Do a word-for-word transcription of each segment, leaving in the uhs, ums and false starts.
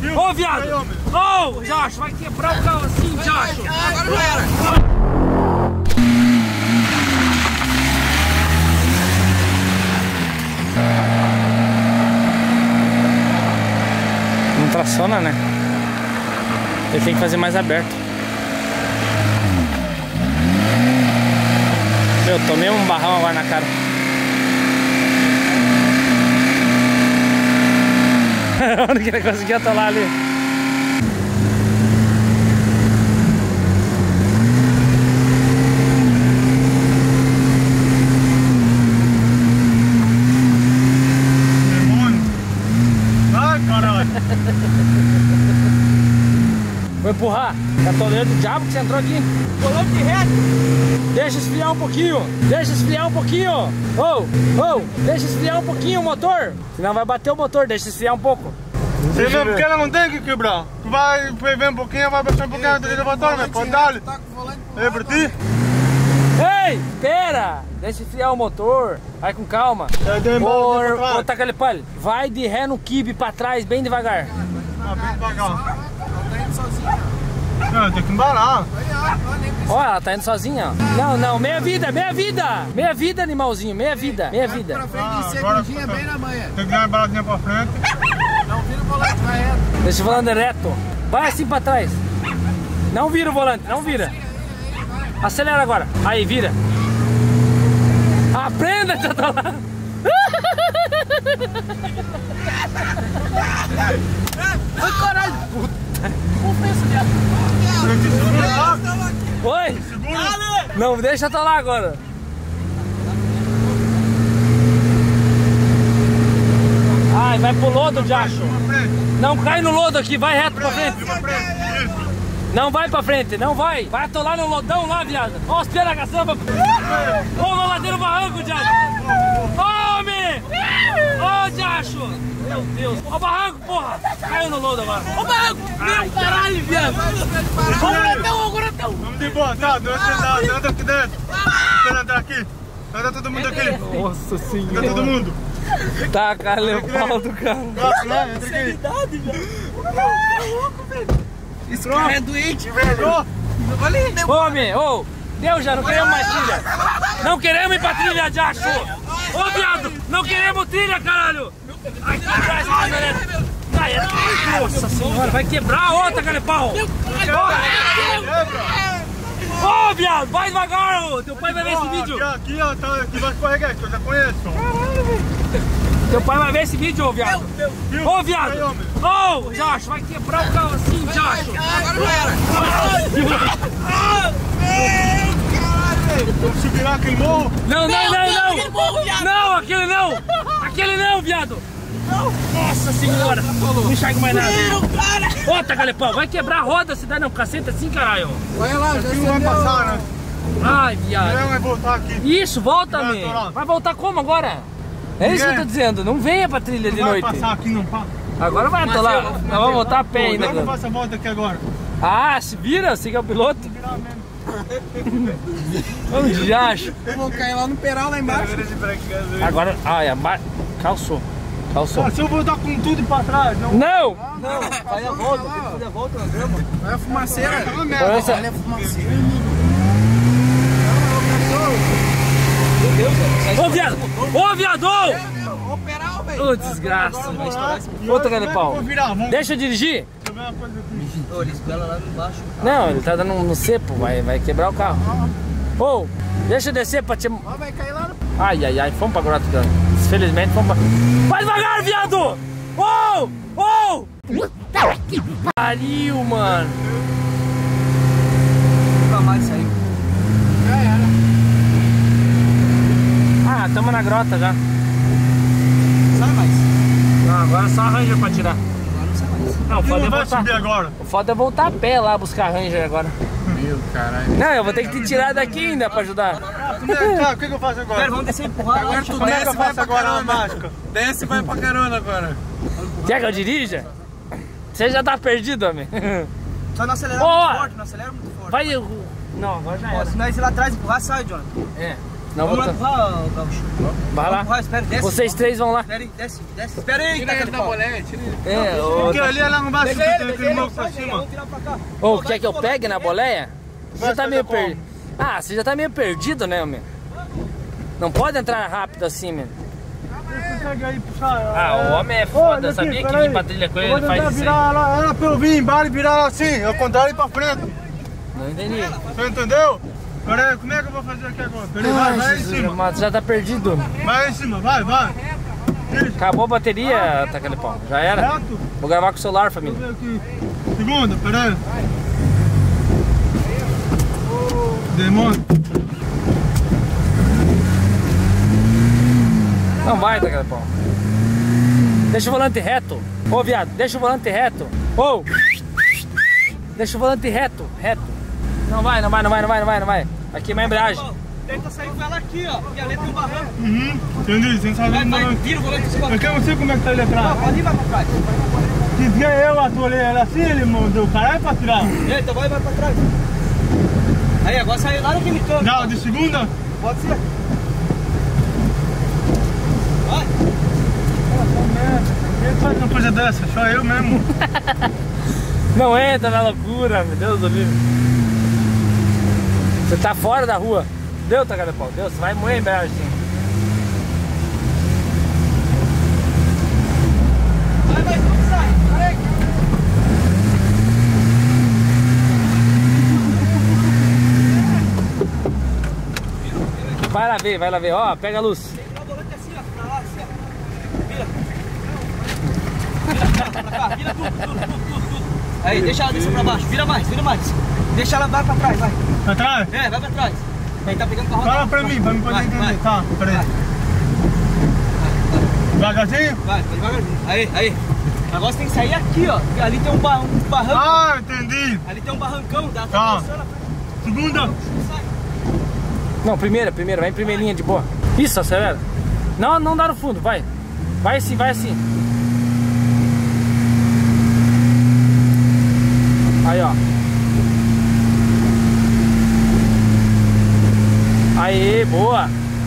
Ô, viado! Ô, oh, Josh, vai quebrar o carro assim, Josh! Agora já era! Não traciona, né? Ele tem que fazer mais aberto. Meu, tomei um barrão agora na cara. Onde que ele conseguia atolar ali? Demônio! Ai, caralho! Vou empurrar. Tá toleiro do diabo que você entrou aqui. Volante de reto. Deixa esfriar um pouquinho. Deixa esfriar um pouquinho. Ô, ô, deixa esfriar um pouquinho o motor. Senão vai bater o motor. Deixa esfriar um pouco. Você vê porque ela não tem que quebrar. Tu vai ver um pouquinho, vai baixar um pouquinho do elevatório, mas pode dar. É pra ti? Ei, pera. Deixa esfriar o motor. Vai com calma. Ô, ô, taca ele palho. Vai de ré no kibe pra trás, bem devagar. Ah, bem devagar. Não, tem que embalar. Ó, ela tá indo sozinha, ó. Não, não, meia vida, meia vida. Meia vida, animalzinho, meia vida, meia vida. Pra frente de segundinha, bem na manhã. Tem que dar uma embaladinha pra frente. Não vira o volante, vai reto. Deixa o volante reto. Vai assim pra trás. Não vira o volante, não vira. Acelera agora. Aí, vira. Aprenda, Tatola. Ai, caralho. Oi? Não, deixa eu lá agora. Ai, vai pro lodo, Jacho. Não cai no lodo aqui, vai reto pra frente. Não vai pra frente, não vai. Vai atolar no lodão lá, viado. Ó, os pés da caçamba. Ô, vou ladeira no barranco, Jacho. Homem! Ô, Jacho! Meu Deus. Ó o barranco, porra. Caiu no lodo agora. Ó o barranco. Meu caralho, viado. Agora teu, agora teu. Vamos de boa, tá? Anda aqui dentro. Quero entrar aqui. Anda todo mundo aqui. Nossa senhora. Anda todo mundo. Tá, cara, o pau do cara. Nossa, né? Entra aqui. Esse cara é doente, velho. Olha aí, né? Homem, ô, Deus, já não queremos mais trilha. Não queremos ir pra trilha, Jacho. Ô, viado, não queremos trilha, caralho. Aqui atrás, a caminhonete. Nossa senhora, vai quebrar a outra, cara de pau. Ô, viado, vai devagar, ô. Teu pai vai ver esse vídeo. Aqui, ó, tá, aqui vai escorregar, que eu já conheço. Teu pai vai ver esse vídeo, ô, viado. Ô, viado. Ô, Jacho, vai quebrar o carro assim, Jacho. Agora já era. Vamos subir lá aquele morro. Não, não, não, não. Não, aquele não. Aquele não, viado. Nossa senhora. Não enxergo mais nada. Outra, galepão, vai quebrar a roda se dá não caceta assim, caralho. Olha lá, já Aqui não vai passar, né? Ai, viado. Não vai voltar aqui. Isso, volta, man. Vai voltar como agora? É isso que eu tô dizendo, não venha pra trilha de noite. Não vai passar aqui, não passa. Agora vai atolar. Nós vamos voltar a pé ainda. Não faça a volta aqui agora. Ah, se vira, você que é o piloto. Onde já acho? Eu vou cair lá no peral lá embaixo. Agora, ai, a mar... calçou. Calçou. Ah, se eu voltar com tudo pra trás, não. Não! Não, faz a volta, tem que fazer a volta na grama. Olha a fumaceira. Olha essa... Olha a fumaceira. Meu Deus, ô viado! Ô viado! Ô peral, velho. Ô desgraça! Outra cara de pau. Deixa eu dirigir. Ô, ele espela lá embaixo. Não, ele tá dando no cepo, vai, vai quebrar o carro. Ô, deixa eu descer pra te... Ó, vai cair lá no... Ai, ai, ai, fomos pra Grota Grande. Infelizmente fomos pra... Vai devagar, viado! Ô! Ô! Puta que pariu, mano! Nunca mais saiu. Já era. Ah, tamo na grota já. Sai mais. Não, agora só a Ranger pra tirar. Agora não sai mais. Não, o foda Não é vai voltar. subir agora. O foda é voltar a pé lá buscar a Ranger agora. Meu caralho. Não, eu vou ter que te tirar daqui ainda pra ajudar. Tá, o que, que eu faço agora? Pera, vamos descer e empurrar. Agora tu Como é que desce eu e vai faço pra agora a carona. mágica? Desce e vai pra carona agora. Quer que eu dirija? Você já tá perdido, homem. Só não acelera Boa. muito forte, não acelera muito forte. Vai... Não, agora já Ó, era. se nós ir lá atrás e empurrar, sai, Jonathan. É. Não vou... Vamos lá, Gaúcho. Vai lá. Vai, espera, desce. Vocês três vão lá. Espera aí, desce, desce. Espera aí, Tira ele da boleia, tira ele. É, Porque ô... ali é lá embaixo, Pega ele, tem pega aquele ele, morro pra sai daí, cima. vamos tirar pra cá. Ô, quer que eu pegue na boleia? Você já Vai tá meio fazer como? perdido. Ah, você já tá meio perdido, né, meu? Não pode entrar rápido assim, meu. Consegue aí puxar. Ah, o homem é foda, eu sabia que vir pra trilha com ele, ele faz isso aí. virar lá, era pra eu vir embora e virar lá assim, ao contrário e pra frente. Não entendi. Você entendeu? Pera aí, como é que eu vou fazer aqui agora? Pera aí, vai, vai em cima. Mas já tá perdido. Vai em cima, vai, vai. Isso. Acabou a bateria, Taca Pau. Já era. Reto. Vou gravar com o celular, Deixa família. eu ver aqui. Segunda, pera aí. Demônio. Não vai, Taca Pau. Deixa o volante reto. Ô, viado, deixa o volante reto. Ô! Deixa o volante reto, reto. Não vai, não vai, não vai, não vai, não vai, não vai. Aqui é uma embreagem. Tenta sair com ela aqui, ó. E ali tem um barranco. Uhum, entendi, sem saber Vai, do vai, nome. vira o volante assim, ó. Eu quero você como é que tá ele atrás. Pode ir, vai pra trás. Se eu atolei ela assim, ele mandou o caralho pra tirar. Eita, vai, vai pra trás. Aí, agora saiu lá naquele canto. Não, de segunda? Pode ser. Vai. Quem faz uma coisa dessa? Só eu mesmo. Não entra na loucura, meu Deus do livro. Você tá fora da rua. Deu, Taca Pau? Deu, você vai morrer em embreagem assim. Vai, vai, vamos sair. Vai. Vai lá ver, vai lá ver. Ó, pega a luz. Tem que virar o volante assim, ó. Pra lá, assim, ó. Vira. Vira, vira pra cá. Vira tudo, tudo, tudo, tudo, tudo. Aí, deixa ela descer pra baixo. Vira mais, vira mais. Deixa ela, vai pra trás, vai. Pra trás? É, vai pra trás. Aí tá pegando pra roda. Fala pra mim, pra mim poder Vai, entender. vai. Tá, peraí. Devagarzinho? Vai, vai devagarzinho. Aí, aí. Agora você tem que sair aqui, ó. Porque ali tem um, bar, um barranco. Ah, entendi. Ali tem um barrancão. Dá Tá. tá. Segunda. Sai. Não, primeira, primeira, vai em primeirinha de boa. Isso, acelera. Não, não dá no fundo, vai. Vai assim, vai assim. Aí, ó. Aê, boa.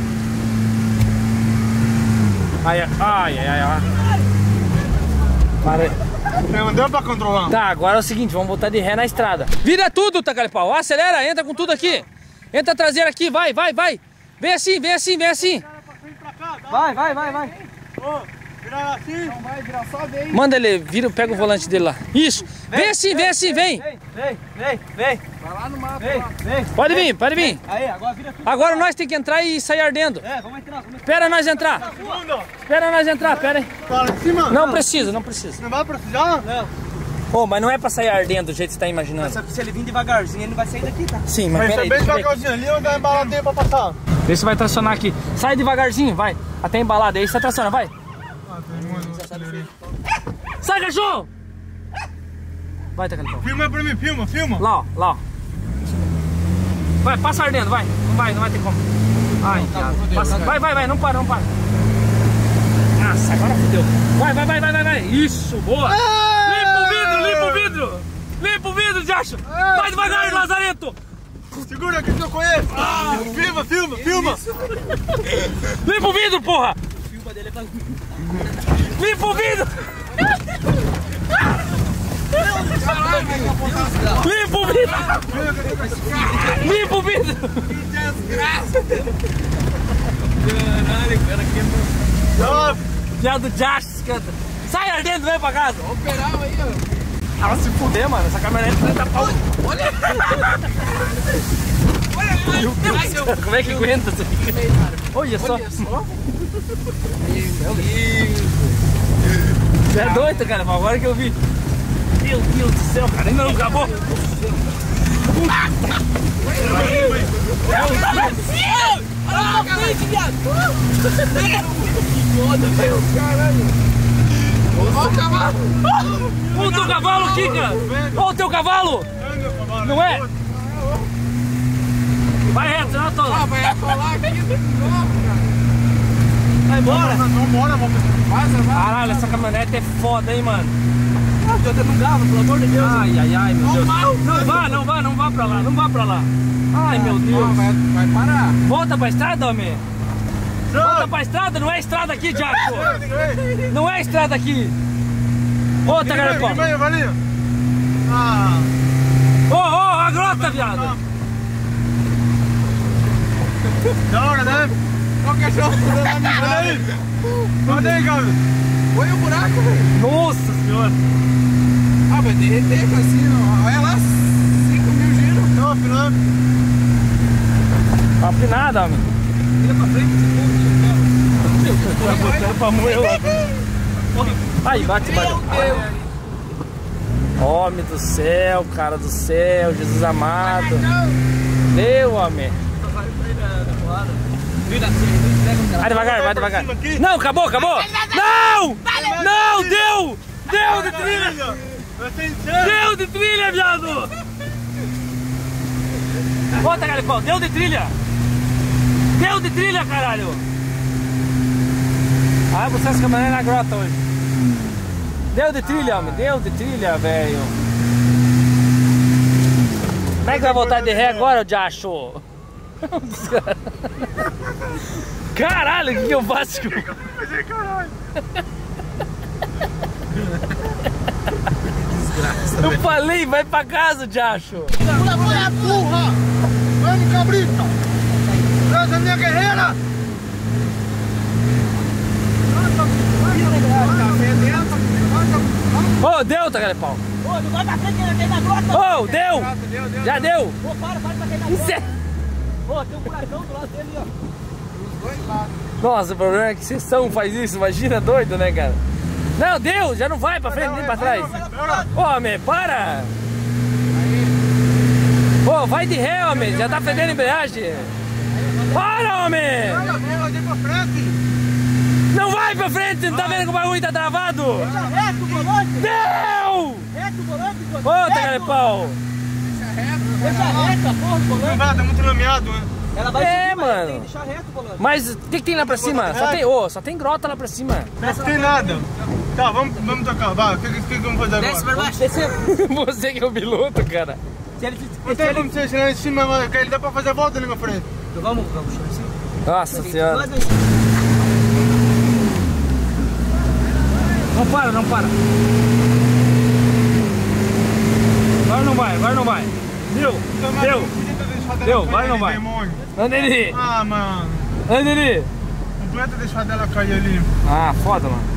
Aí, ai, ai, ai, ai. Para aí. Não deu pra controlar. Tá, agora é o seguinte, vamos voltar de ré na estrada. Vira tudo, Taca Pau. Acelera, entra com tudo aqui. Entra a traseira aqui, vai, vai, vai. Vem assim, vem assim, vem assim. Vai, vai, vai, vai. Ô, virar assim. Não vai virar só vez. Manda ele, vira, pega o volante dele lá. Isso. Vem assim, vem assim, vem. Vem, vem, vem, vem. Vai lá no mato. Vem, lá. vem. Pode vir, pode vir. Aí, agora vira tudo. Agora nós tem que entrar e sair ardendo. É, vamos entrar, vamos entrar. Espera nós entrar. Segunda. Espera nós entrar, pera aí. Tá lá em cima? Não precisa, não precisa. Não vai precisar? Não. Ô, mas não é pra sair ardendo do jeito que você tá imaginando. Só que se ele vir devagarzinho, ele não vai sair daqui, tá? Sim, mas Vai pera ser aí. bem deixa eu ver aqui. devagarzinho ali, eu dar embaladinha pra passar. Vê se vai tracionar aqui. Sai devagarzinho, vai. Até embalada aí, você traciona, vai. Ah, tem mano. Sai, cachorro! Vai, Taca Pau. Filma pra mim, filma, filma. Lá, ó, lá, ó. Vai, passa ardendo, vai. Não vai, não vai ter como. Ai, cara. Passa. Vai, vai, vai, não para, não para. Nossa, agora fodeu. Vai, vai, vai, vai, vai, vai. Isso, boa. Limpa o vidro, limpa o vidro. Limpa o vidro, Jacho. Vai devagar, Lazareto. Segura aqui que eu conheço. Ah, filma, filma, filma. Limpa o vidro, porra. Filma dele é pra... Limpa o vidro. Limpa o vidro. Limpa o vidro. Caralho, o cara queimou. Já do Jacho, canta. Sai ardendo, vem pra casa. Operava aí, ó. Ah, se fuder, mano. Essa caminhonete vai dar pau. Olha! Meu Deus, como é que aguenta isso aqui? Olha só. Olha só. Você é doido, cara. Agora que eu vi. Meu Deus do céu, cara. Ainda não acabou. Olha pra frente, viado! Olha o cavalo! Olha o teu cavalo aqui, cara. Olha o teu cavalo. Não é? Vai reto, não, Tola. Ah, vai atolar aqui de novo, cara! Vai embora. Vamos embora, vamos. Vaza, vaza! Caralho, essa caminhonete é foda, hein, mano. Não, Jota, não grava, pelo amor de Deus. Ai, ai, ai, meu Deus. mal. Não vá, não vá, não vá pra lá, não vá pra lá. Ai, meu Deus. Ó, vai, vai parar. Volta pra estrada, homem. Volta pra estrada, não é estrada aqui, Jaco. Não é estrada aqui. Volta, Carapau. Ah, Ô, ô, a grota, viado. da hora, né? Olha o cachorro dando a Olha mijada. aí. Olha aí, cara. Foi o buraco, velho. Nossa senhora. Ah, vai derreter com assim, ó. Olha lá, cinco mil giros. Não, filando. Papo nada, homem. Vira pra frente, esse Tá botando pra moer lá. Aí, bate, bate. Meu Deus. Homem do céu, cara do céu, Jesus amado. Deu, homem. Vai devagar, vai devagar. Não, acabou, acabou. Não! Não, deu! Deu de trilha! Deu de trilha, viado! Volta, Carapau, deu de trilha! Deu de trilha, caralho! Ah, você as câmeras na grota hoje. Deu de trilha, homem, deu de trilha, velho. Como é que vai voltar de ré agora, Jacho? Caralho, o que, que eu faço? Eu falei, vai pra casa, Jacho. Pula, pula, burra. Vamos, cabrita. Essa é minha guerreira. Ô, oh, deu, Carapau. Ô, não vai pra frente, que tem na grota. Ô, oh, deu. Já deu. Ô, para, para pra cair na Isso grota. é... Ô, tem um buracão do lado dele, ó. Nossa, o problema é que sessão faz isso, imagina, doido, né, cara? Não, deu, já não vai pra frente nem pra trás. Ô, homem, para! Ô, vai de ré, homem, já tá fedendo embreagem. Para, homem! Não vai pra frente, não tá vendo que o bagulho tá travado? Deixa reto o volante. Deu! Reto o volante, Jota. Ô, Reto. Carapau! Deixa reto a porra do Não volante. vai, tá muito lameado, né? Ela vai É, subir, mas mano. tem que deixar reto o volante. Mas o que, que tem lá pra cima? Só tem, ô, só tem grota lá pra cima. Não tem nada. Tá, vamos, vamos tocar. Vai, o que, que, que vamos fazer Desce pra agora? baixo, descer. Você que é o piloto, cara. Se ele, se Não tem ele... como você chegar em cima, mas que ele dá pra fazer a volta ali na frente. Então vamos, vamos, vamos assim. Nossa senhora. Nós dois. Não para, não para. Agora não vai, agora não vai. Deu, deu. Deu, vai ou não vai? Anda ali, Ah, mano. anda ali. Não aguenta deixar dela cair ali. Ah, foda, mano.